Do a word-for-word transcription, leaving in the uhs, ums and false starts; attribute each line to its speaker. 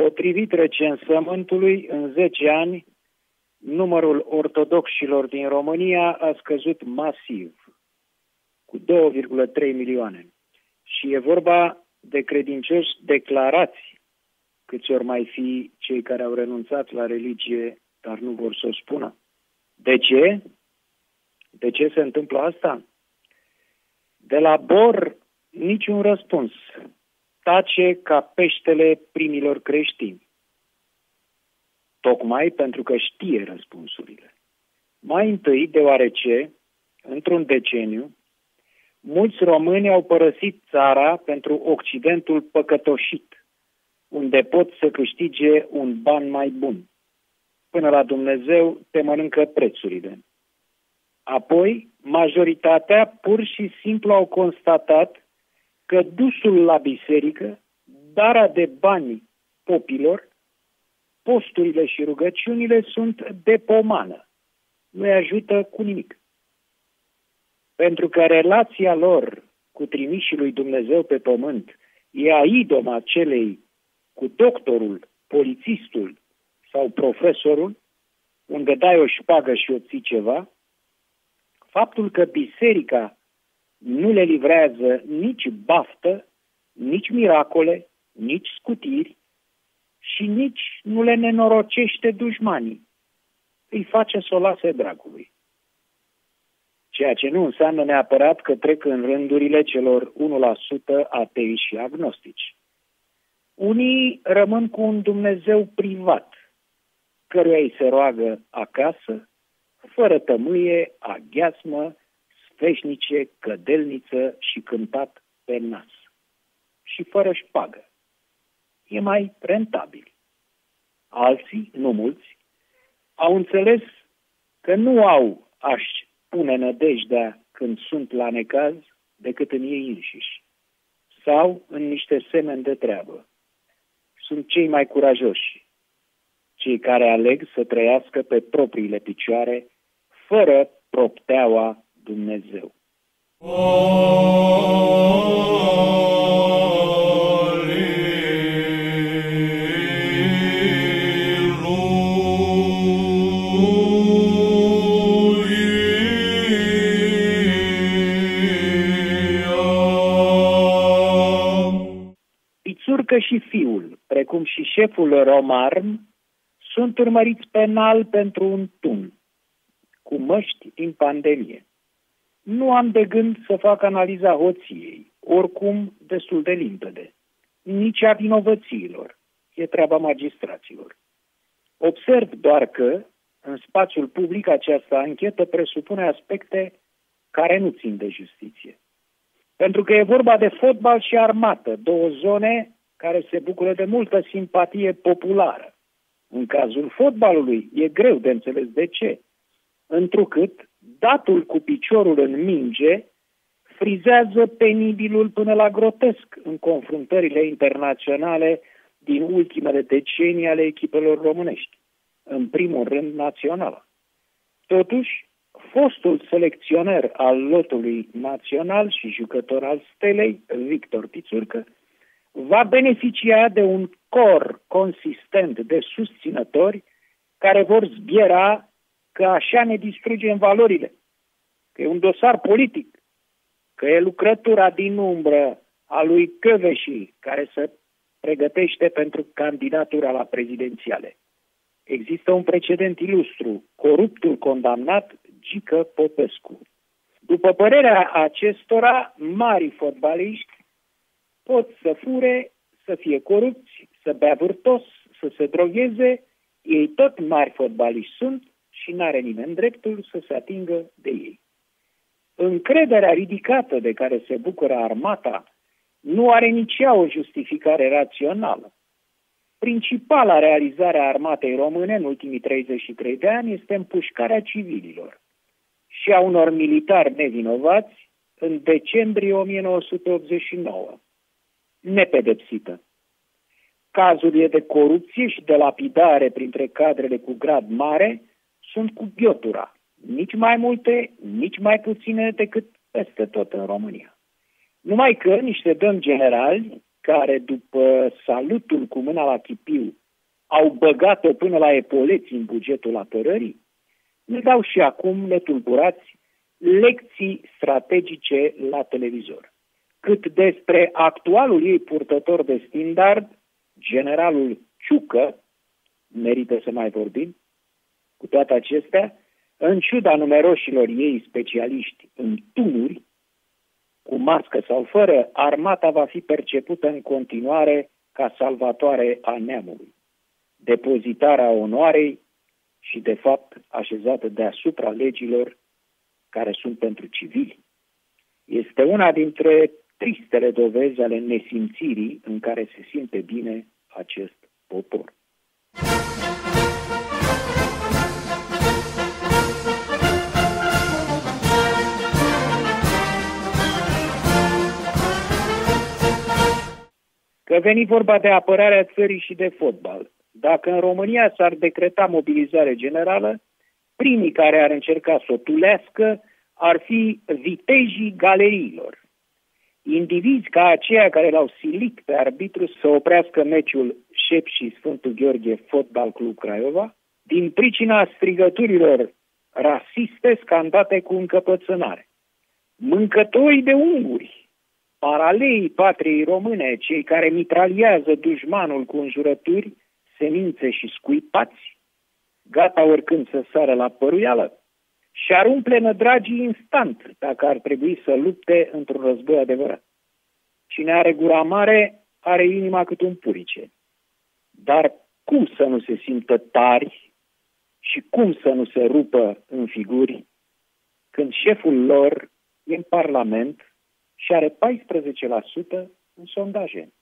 Speaker 1: Potrivit recensământului, în zece ani, numărul ortodoxilor din România a scăzut masiv, cu două virgulă trei milioane. Și e vorba de credincioși declarați, câți ori mai fi cei care au renunțat la religie, dar nu vor să o spună. De ce? De ce se întâmplă asta? De la Bor niciun răspuns. Tace ca peștele primilor creștini. Tocmai pentru că știe răspunsurile. Mai întâi, deoarece, într-un deceniu, mulți români au părăsit țara pentru Occidentul păcătoșit, unde pot să câștige un ban mai bun. Până la Dumnezeu te mănâncă prețurile. Apoi, majoritatea pur și simplu au constatat că dusul la biserică, darea de bani popilor, posturile și rugăciunile sunt de pomană. Nu-i ajută cu nimic. Pentru că relația lor cu trimișii lui Dumnezeu pe pământ e a idoma celei cu doctorul, polițistul sau profesorul, unde dai o șpagă și obții ceva, faptul că biserica nu le livrează nici baftă, nici miracole, nici scutiri și nici nu le nenorocește dușmanii, îi face să o lase dracului. Ceea ce nu înseamnă neapărat că trec în rândurile celor unu la sută atei și agnostici. Unii rămân cu un Dumnezeu privat, căruia îi se roagă acasă, fără tămâie, aghiazmă, sfeșnice, cădelniță și cântat pe nas. Și fără șpagă. E mai rentabil. Alții, nu mulți, au înțeles că nu au a-și pune nădejdea când sunt la necaz decât în ei înșiși sau în niște semeni de treabă. Sunt cei mai curajoși, cei care aleg să trăiască pe propriile picioare, fără propteaua Dumnezeu. Pițurcă și fiul, precum și șeful Romarm, sunt urmăriți penal pentru un tun, cu măști din pandemie. Nu am de gând să fac analiza hoției, oricum destul de limpede, nici a vinovățiilor, e treaba magistraților. Observ doar că, în spațiul public, această anchetă presupune aspecte care nu țin de justiție. Pentru că e vorba de fotbal și armată, două zone care se bucură de multă simpatie populară. În cazul fotbalului e greu de înțeles de ce, întrucât datul cu piciorul în minge frizează penibilul până la grotesc în confruntările internaționale din ultimele decenii ale echipelor românești, în primul rând națională. Totuși, fostul selecționer al lotului național și jucător al Stelei, Victor Pițurcă, va beneficia de un cor consistent de susținători care vor zbiera că așa ne distrugem valorile, că e un dosar politic, că e lucrătura din umbră a lui Căveși care se pregătește pentru candidatura la prezidențiale. Există un precedent ilustru, coruptul condamnat Gică Popescu. După părerea acestora, mari fotbaliști pot să fure, să fie corupți, să bea vârtos, să se drogheze, ei tot mari fotbaliști sunt și n-are nimeni dreptul să se atingă de ei. Încrederea ridicată de care se bucură armata nu are nici ea o justificare rațională. Principala realizare a armatei române în ultimii treizeci și trei de ani este împușcarea civililor și a unor militari nevinovați în decembrie o mie nouă sute optzeci și nouă, nepedepsită. Cazurile de corupție și de lapidare printre cadrele cu grad mare sunt cu ghiotura, nici mai multe, nici mai puține decât peste tot în România. Numai că niște dăm generali care după salutul cu mâna la chipiu au băgat-o până la epoleți în bugetul apărării, ne dau și acum netulburați lecții strategice la televizor. Cât despre actualul ei purtător de standard, generalul Ciucă, merită să mai vorbim. Cu toate acestea, în ciuda numeroșilor ei specialiști în tunuri, cu mască sau fără, armata va fi percepută în continuare ca salvatoare a neamului, depozitarea onoarei și, de fapt, așezată deasupra legilor care sunt pentru civili. Este una dintre tristele dovezi ale nesimțirii în care se simte bine acest popor. Că veni vorba de apărarea țării și de fotbal. Dacă în România s-ar decreta mobilizare generală, primii care ar încerca să o tulească ar fi vitejii galeriilor. Indivizi ca aceia care l-au silit pe arbitru să oprească meciul Șep și Sfântul Gheorghe Fotbal Club Craiova, din pricina strigăturilor rasiste scandate cu încăpățânare. Mâncătorii de unguri, paraleii patriei române, cei care mitraliază dușmanul cu înjurături, semințe și scuipați, gata oricând să sară la păruială, și-ar umple nădragii instant dacă ar trebui să lupte într-un război adevărat. Cine are gura mare, are inima cât un purice. Dar cum să nu se simtă tari și cum să nu se rupă în figuri când șeful lor e în Parlament și are paisprezece la sută în sondaje?